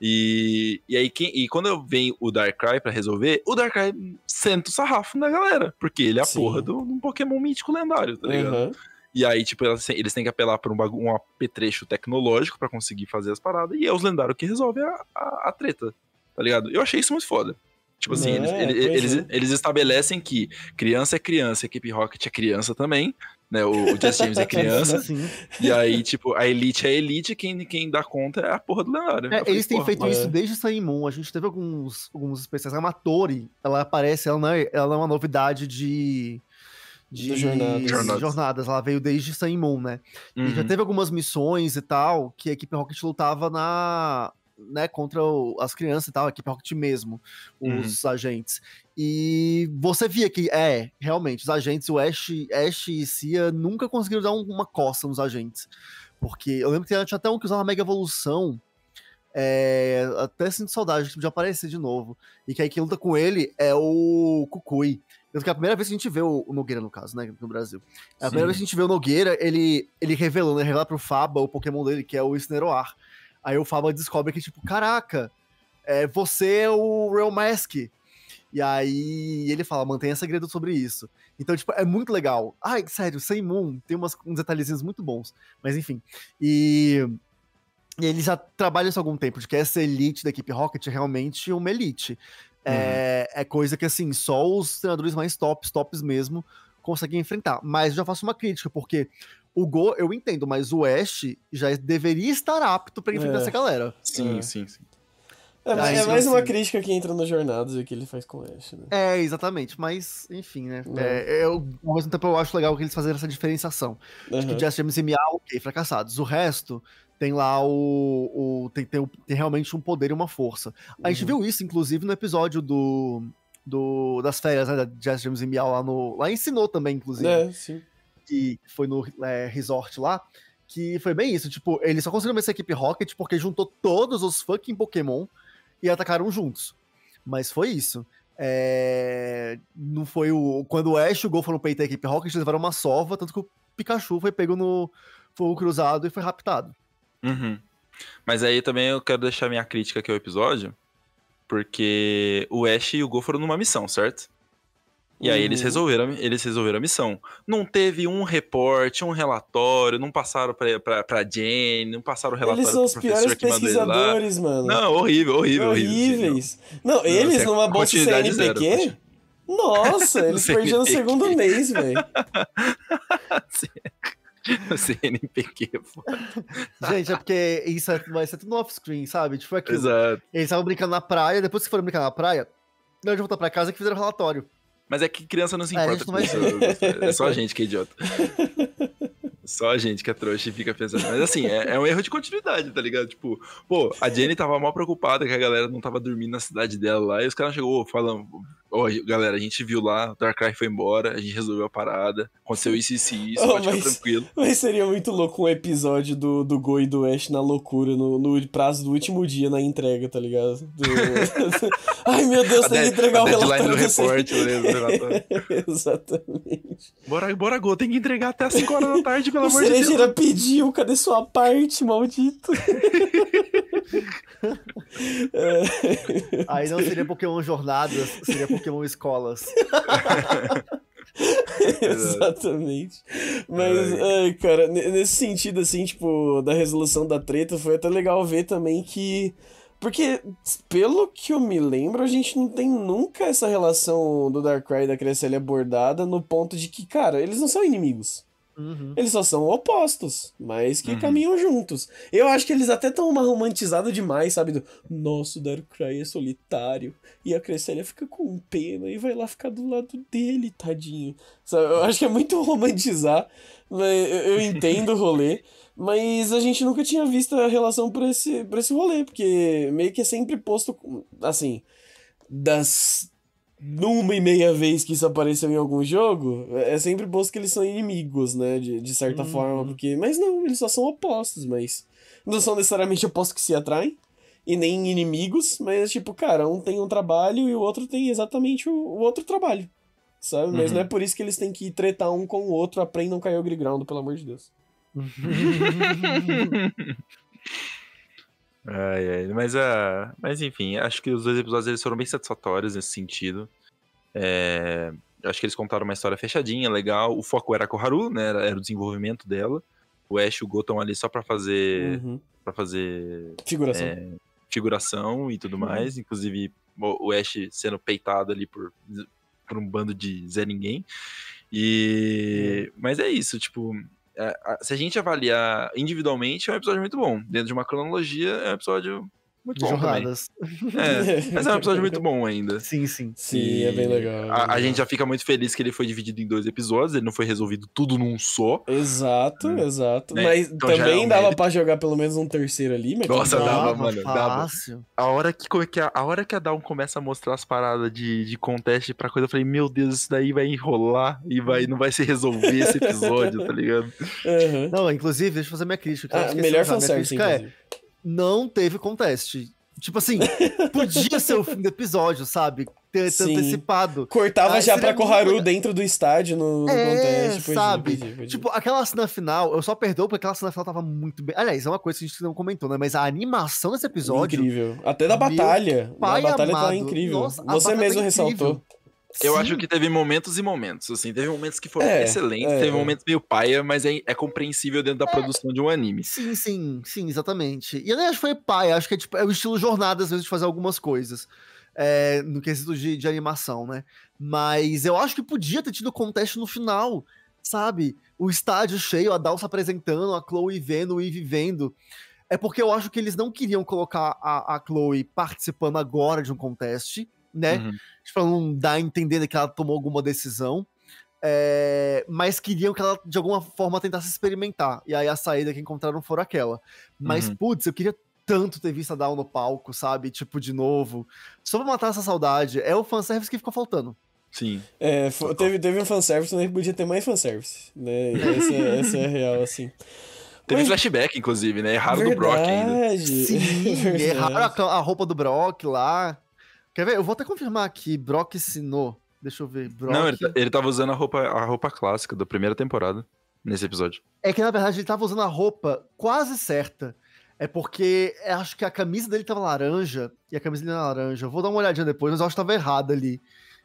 E aí, quando vem o Darkrai pra resolver, o Darkrai senta o sarrafo na galera, porque ele é a porra de um Pokémon mítico lendário, tá ligado? E aí, tipo, eles têm que apelar por um apetrecho tecnológico pra conseguir fazer as paradas, e é os lendários que resolvem a treta, tá ligado? Eu achei isso muito foda. Tipo assim, eles estabelecem que criança é criança, a equipe Rocket é criança também, né? O Jesse James é criança. Sim. E aí, tipo, a elite é elite, quem dá conta é a porra do lendário. Eles têm feito isso desde Sun Moon. A gente teve alguns especiais. A Matori, ela aparece, ela não é uma novidade de de Jornadas. jornadas. Ela veio desde Sun e Moon, né? E já teve algumas missões e tal, que a equipe Rocket lutava né, contra as crianças e tal, a equipe Rocket mesmo, os agentes. E você via que, realmente, os agentes, o Ash e Cia nunca conseguiram dar uma coça nos agentes. Porque eu lembro que tinha até um que usava Mega Evolução, até sinto saudade de aparecer de novo. E que aí quem luta com ele é o Kukui. Tanto que é a primeira vez que a gente vê o Nogueira, no caso, né, no Brasil. É a primeira vez que a gente vê o Nogueira, ele revelou, né, revela pro Faba o Pokémon dele, que é o Incineroar. Aí o Faba descobre que, tipo, caraca, você é o Real Mask. E aí ele fala, mantenha segredo sobre isso. Então, tipo, é muito legal. Ai, sério, Sun Moon tem uns detalhezinhos muito bons. Mas enfim. E ele já trabalha isso há algum tempo, de que essa elite da equipe Rocket é realmente uma elite. É coisa que, assim, só os treinadores mais tops mesmo, conseguem enfrentar. Mas eu já faço uma crítica, porque o Go, eu entendo, mas o Ash já deveria estar apto pra enfrentar essa galera. Sim. É mais uma crítica que entra nas jornadas e que ele faz com o Ash, né? Exatamente, mas enfim, né? Ao mesmo tempo eu acho legal que eles fazem essa diferenciação. Acho que Jazz James e Meow, ok, fracassados. O resto tem lá tem realmente um poder e uma força. A gente viu isso, inclusive, no episódio das férias, né? Da Jazz James e Meow lá ensinou também, inclusive. Sim. Que foi no resort lá. Que foi bem isso, tipo, eles só conseguiram vencer a equipe Rocket porque juntou todos os fucking Pokémon e atacaram juntos. Mas foi isso. Não foi quando o Ash e o Go foram peitar a equipe Rocket, eles levaram uma sova, tanto que o Pikachu foi pego no fogo cruzado e foi raptado. Mas aí também eu quero deixar minha crítica aqui ao episódio, porque o Ash e o Go foram numa missão, certo? E aí eles resolveram a missão. Não teve um reporte, um relatório, não passaram pra Jenny, não passaram o relatório pro professor que mandou ele lá. Eles são os piores pesquisadores, mano. Não, horrível. Horríveis. Não, eles numa bolsa CNPq? Nossa, eles perdiam no segundo mês, velho. CNPq, pô. Gente, é porque isso vai ser tudo off-screen, sabe? Tipo aquilo. Exato. Eles estavam brincando na praia, depois que foram brincar na praia, na hora de voltar pra casa que fizeram o relatório. Mas é que criança não se importa com isso. É só a gente que é idiota. Só a gente que é trouxa e fica pensando. Mas assim, é um erro de continuidade, tá ligado? Tipo, pô, a Jenny tava mal preocupada que a galera não tava dormindo na cidade dela lá. E os caras chegou falando, galera, a gente viu lá, o Darkrai foi embora, a gente resolveu a parada, aconteceu isso, pode ficar tranquilo. Mas seria muito louco um episódio do Go e do Ash na loucura, no prazo do último dia na entrega, tá ligado? Ai, meu Deus, tem que entregar o relatório do report, relatório. Exatamente. Bora, Go, tem que entregar até as 5 horas da tarde, pelo amor de Deus. O Cerejeira pediu, cadê sua parte, maldito? Aí não seria Pokémon Jornadas, seria Pokémon Escolas. Exatamente. Mas, cara, nesse sentido, assim, tipo, da resolução da treta, foi até legal ver também que... Porque, pelo que eu me lembro, a gente não tem nunca essa relação do Darkrai e da Cresselia abordada no ponto de que, cara, eles não são inimigos. Eles só são opostos, mas que caminham juntos. Eu acho que eles até estão uma romantizada demais, sabe? Nosso Darkrai é solitário. E a Cresselia fica com pena e vai lá ficar do lado dele, tadinho. Sabe? Eu acho que é muito romantizar. Eu entendo o rolê. Mas a gente nunca tinha visto a relação por esse rolê. Porque meio que é sempre posto, assim, das... 1,5 vez que isso apareceu em algum jogo, é sempre posto que eles são inimigos, né, de certa forma, porque... Mas não, eles só são opostos, mas... Não são necessariamente opostos que se atraem, e nem inimigos, mas, tipo, cara, um tem um trabalho e o outro tem exatamente o outro trabalho, sabe? Mas não é por isso que eles têm que tretar um com o outro, aprendam Kyogre Ground, pelo amor de Deus. Mas enfim, acho que os 2 episódios eles foram bem satisfatórios nesse sentido. Acho que eles contaram uma história fechadinha, legal. O foco era a Koharu, né? Era o desenvolvimento dela. O Ash e o Go estão ali só pra fazer figuração e tudo mais. Inclusive o Ash sendo peitado ali por um bando de Zé Ninguém. Mas é isso, tipo... Se a gente avaliar individualmente, é um episódio muito bom. Dentro de uma cronologia, é um episódio Muito bom também. Jornadas. Mas é um episódio muito bom ainda. Sim, sim. Sim, é bem legal. A gente já fica muito feliz que ele foi dividido em 2 episódios, ele não foi resolvido tudo num só. Exato. Né? Mas Então já também é um dava mérito. pra jogar pelo menos um terceiro ali, mas Nossa, tudo bem. dava, mano, dava. Fácil. A hora que a Down começa a mostrar as paradas de contest pra coisa, eu falei, meu Deus, isso daí vai enrolar e não vai se resolver esse episódio, tá ligado? Uhum. Não, inclusive, deixa eu fazer minha crítica. Eu esqueci Melhor de usar. Minha fanservice, crítica inclusive. não teve contest. Tipo assim, podia ser o fim do episódio, sabe? Ter Sim. antecipado. Cortava Ah, já seria pra Koharu muito- dentro do estádio no contest. Podia, sabe? podia. Tipo, aquela cena final, eu só perdoo porque aquela cena final tava muito bem. Aliás, é uma coisa que a gente não comentou, né? Mas a animação desse episódio. Incrível. Até da Meu batalha. A pai batalha tá amado. incrível. Nossa, a Você batalha mesmo tá incrível. ressaltou. Eu Sim. acho que teve momentos e momentos, assim, teve momentos que foram É, excelentes, é. teve momentos meio paia, mas é compreensível dentro da produção de um anime. Sim, exatamente. E eu nem acho que foi pai, acho que é o estilo jornada, às vezes, de fazer algumas coisas. No quesito de animação, né? Mas eu acho que podia ter tido contest no final, sabe? O estádio cheio, a Dal se apresentando, a Chloe vendo, o Eve vendo. É porque eu acho que eles não queriam colocar a Chloe participando agora de um contest, né? Uhum. Pra não dar a entender que ela tomou alguma decisão. Mas queriam que ela, de alguma forma, tentasse experimentar. E aí a saída que encontraram foi aquela. Mas, Uhum. putz, eu queria tanto ter visto a Down no palco, sabe? Tipo, de novo. Só pra matar essa saudade. É o fanservice que ficou faltando. Sim. Teve um fanservice, mas podia ter mais fanservice. Né? Essa é a real, assim. Teve Mas- flashback, inclusive, né? Erraram do Brock ainda. Verdade. Sim, Verdade. erraram a roupa do Brock lá. Quer ver? Eu vou até confirmar aqui. Brock Sinnoh. Deixa eu ver. Brock... Não, ele tava usando a roupa clássica da primeira temporada, nesse episódio. É que, na verdade, ele tava usando a roupa quase certa. É porque acho que a camisa dele tava laranja, e a camisa dele era laranja. Eu vou dar uma olhadinha depois, mas eu acho que tava errado ali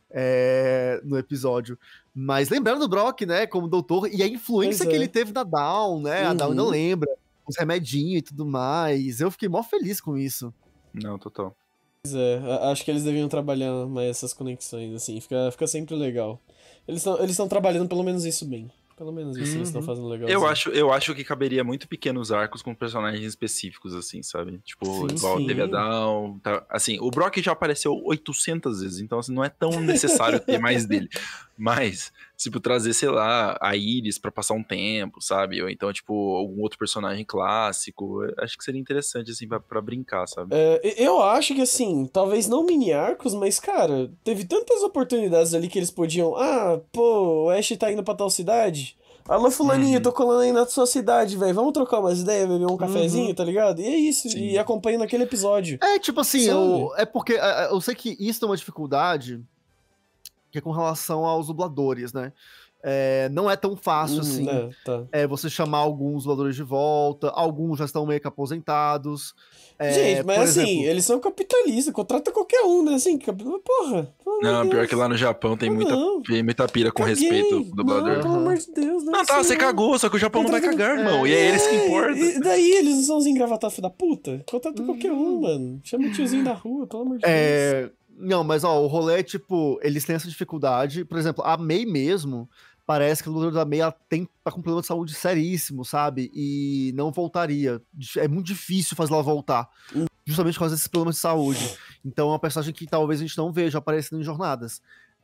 no episódio. Mas lembrando do Brock, né, como doutor, e a influência Pois é. que ele teve na Dawn, né? A Dawn ainda Uhum. lembra, os remedinhos e tudo mais. Eu fiquei mó feliz com isso. Não, total. Acho que eles deviam trabalhar mais essas conexões, assim, fica sempre legal. Eles estão trabalhando pelo menos isso bem. Pelo menos isso eles estão fazendo legal. Eu acho que caberia muito pequenos arcos com personagens específicos, assim, sabe? Tipo, Sim, igual sim. teve a Dawn. Assim, o Brock já apareceu 800 vezes, então assim, não é tão necessário ter mais dele. Mas, tipo, trazer, sei lá, a Iris pra passar um tempo, sabe? Ou então, tipo, algum outro personagem clássico. Eu acho que seria interessante, assim, pra brincar, sabe? Eu acho que, assim, talvez não mini arcos, mas, cara, teve tantas oportunidades ali que eles podiam... Ah, pô, o Ash tá indo pra tal cidade. Alô, fulaninho, tô colando aí na sua cidade, velho. Vamos trocar umas ideias, beber um cafezinho, tá ligado? E é isso, Sim. e acompanha naquele episódio. Tipo assim, Sabe? é porque eu sei que isso é uma dificuldade que é com relação aos dubladores, né? Não é tão fácil assim. Tá. Você chamar alguns dubladores de volta, alguns já estão meio que aposentados. Gente, mas por assim, exemplo, eles são capitalistas, contrata qualquer um, né? Assim, porra. pelo amor Não, de pior Deus. que lá no Japão tem Não. muita pira com Caguei. respeito ao dublador. Não, pelo amor de Deus, não. Não, tá, você cagou, só que o Japão não vai cagar, irmão. E é eles que importam. E daí eles não são os engravatados, filho da puta? Contrata qualquer um, mano. Chama o tiozinho da rua, pelo amor de Deus. Não, mas ó, o rolê, tipo, eles têm essa dificuldade. Por exemplo, a Mei mesmo, parece que o dublador da Mei ela tá com um problema de saúde seríssimo, sabe? E não voltaria. É muito difícil fazer ela voltar. Justamente por causa desses problemas de saúde. Então é uma personagem que talvez a gente não veja aparecendo em jornadas.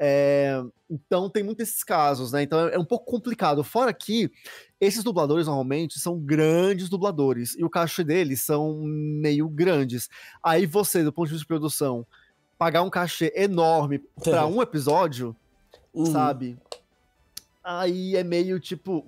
Então tem muitos esses casos, né? Então é um pouco complicado. Fora que esses dubladores normalmente são grandes dubladores. E o cachê deles são meio grandes. Aí você, do ponto de vista de produção, pagar um cachê enorme pra um episódio, sabe? Aí é meio tipo...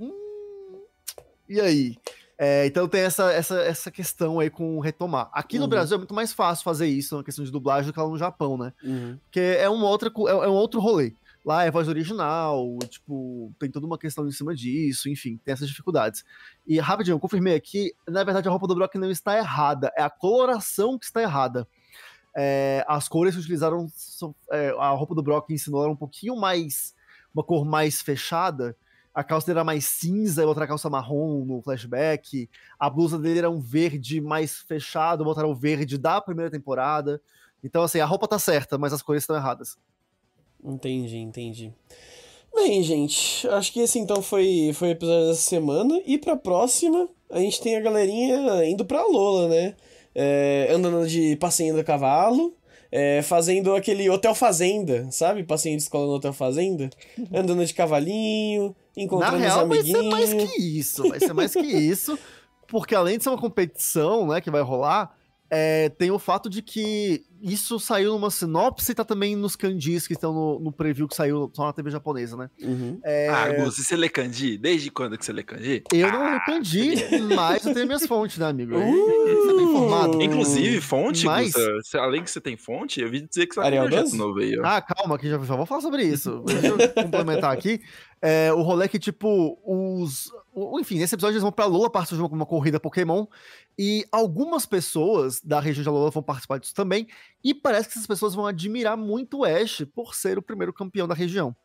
e aí? Então tem essa questão aí com retomar. Aqui no Brasil é muito mais fácil fazer isso, na questão de dublagem, do que lá no Japão, né? Porque é um outro rolê. Lá é voz original, tipo, tem toda uma questão em cima disso, enfim, tem essas dificuldades. E rapidinho, eu confirmei aqui, na verdade a roupa do Brock não está errada, é a coloração que está errada. As cores que utilizaram, a roupa do Brock ensinou era um pouquinho mais, uma cor mais fechada, a calça dele era mais cinza e outra calça marrom no flashback, a blusa dele era um verde mais fechado, botaram o verde da primeira temporada. Então, assim, a roupa tá certa, mas as cores estão erradas. Entendi. Bem, gente, acho que esse então foi o episódio dessa semana. E pra próxima, a gente tem a galerinha indo pra Lola, né? andando de passeio do cavalo, fazendo aquele hotel fazenda, sabe? Passeio de escola no hotel fazenda. Andando de cavalinho, encontrando os amiguinhos. Vai ser mais que isso, vai ser mais que isso, porque além de ser uma competição, né, que vai rolar, tem o fato de que isso saiu numa sinopse e tá também nos kanjis que estão no preview que saiu só na TV japonesa, né? Uhum. Gus, você lê kanji? Desde quando que você lê kanji? Eu não leio kanji, mas eu tenho minhas fontes, né, amigo? Você tá bem informado. Inclusive, fonte, Mas... Gus, além que você tem fonte, eu vi dizer que você vai Arial ter um projeto 12? novo aí, ó. Calma, que já vou falar sobre isso. Deixa eu complementar aqui. O rolê que, tipo, enfim, nesse episódio eles vão pra Lua, participar de uma corrida Pokémon, e algumas pessoas da região de Alola vão participar disso também, e parece que essas pessoas vão admirar muito o Ash por ser o primeiro campeão da região.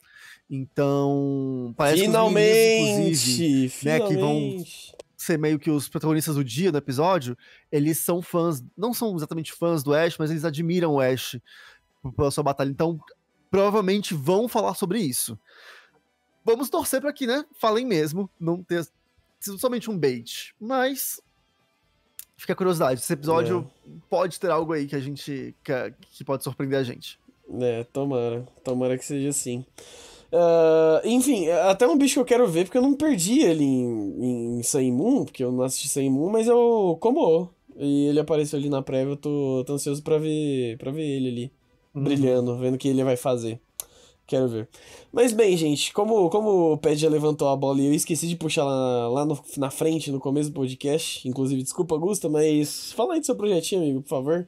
Então, parece finalmente, que os meninos, inclusive, finalmente. Né, que vão ser meio que os protagonistas do dia do episódio, eles são fãs, não são exatamente fãs do Ash, mas eles admiram o Ash pela sua batalha. Então, provavelmente vão falar sobre isso. Vamos torcer para que, né, falem mesmo, não ter sido somente um bait. Mas fica a curiosidade, esse episódio pode ter algo aí que a gente que pode surpreender a gente. Tomara que seja assim. Enfim, até um bicho que eu quero ver, porque eu não perdi ele em Sun Moon, porque eu não assisti Sun Moon, mas eu como. E ele apareceu ali na prévia, eu tô ansioso pra ver ele ali, brilhando, vendo o que ele vai fazer. Quero ver. Mas bem, gente, como o Ped já levantou a bola e eu esqueci de puxar lá na frente, no começo do podcast, inclusive, desculpa, Augusta, mas fala aí do seu projetinho, amigo, por favor.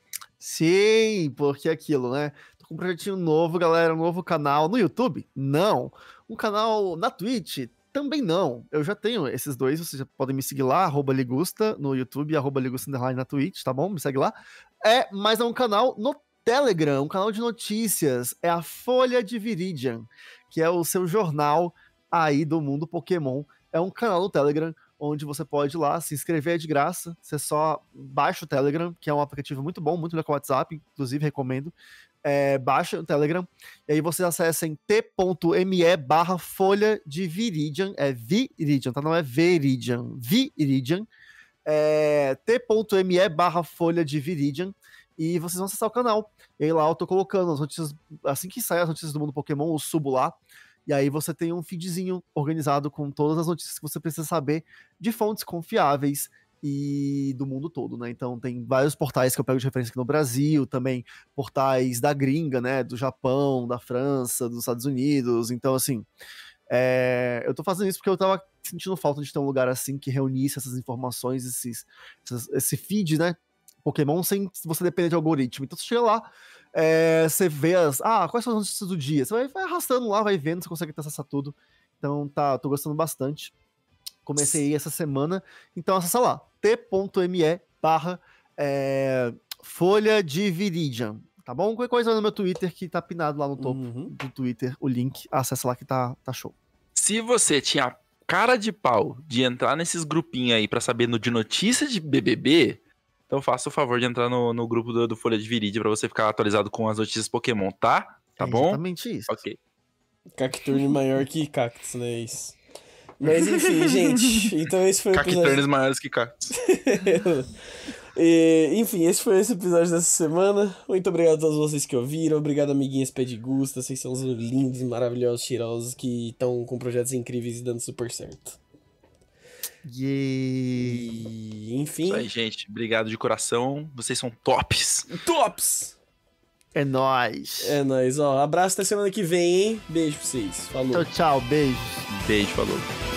Sim, porque aquilo, né? Tô com um projetinho novo, galera, um novo canal no YouTube? Não. Um canal na Twitch? Também não. Eu já tenho esses dois, vocês já podem me seguir lá, @ligusta no YouTube, @ligusta na Twitch, tá bom? Me segue lá. Mas é um canal no Telegram, um canal de notícias, é a Folha de Viridian, que é o seu jornal aí do mundo Pokémon. É um canal no Telegram, onde você pode ir lá, se inscrever é de graça, você só baixa o Telegram, que é um aplicativo muito bom, muito melhor que o WhatsApp, inclusive recomendo. Baixa o Telegram, e aí vocês acessem t.me/Folha de Viridian, Viridian, tá? Não é Veridian, Viridian, t.me/Folha de Viridian, e vocês vão acessar o canal. E aí lá eu tô colocando as notícias, assim que saem as notícias do mundo Pokémon, eu subo lá. E aí você tem um feedzinho organizado com todas as notícias que você precisa saber de fontes confiáveis e do mundo todo, né? Então tem vários portais que eu pego de referência aqui no Brasil, também portais da gringa, né? Do Japão, da França, dos Estados Unidos. Então, assim, eu tô fazendo isso porque eu tava sentindo falta de ter um lugar assim que reunisse essas informações, esse feed, né? Pokémon sem você depender de algoritmo. Então você chega lá, você vê quais são as notícias do dia. Você vai arrastando lá, vai vendo, você consegue acessar tudo. Então tô gostando bastante. Comecei essa semana, então acessa lá, t.me/Folha de Viridian, tá bom? Qualquer coisa no meu Twitter, que tá pinado lá no topo do Twitter, o link, acessa lá que tá show. Se você tinha cara de pau de entrar nesses grupinhos aí pra saber de notícia de BBB... Então faça o favor de entrar no grupo do Folha de Viridian pra você ficar atualizado com as notícias Pokémon, tá? Tá bom? Exatamente isso. Ok. Cacturne maior que Cactus, né? Isso. Mas enfim, gente. Então esse foi o episódio... Cacturnes maiores que Cactus. Enfim, esse foi esse episódio dessa semana. Muito obrigado a todos vocês que ouviram. Obrigado, amiguinhas Pedigusta. Vocês são os lindos, maravilhosos, cheirosos que estão com projetos incríveis e dando super certo. E enfim. Isso aí, gente. Obrigado de coração. Vocês são tops. Tops! É nóis. É nóis, ó. Abraço até semana que vem, hein? Beijo pra vocês. Falou. Tchau, beijo. Beijo, falou.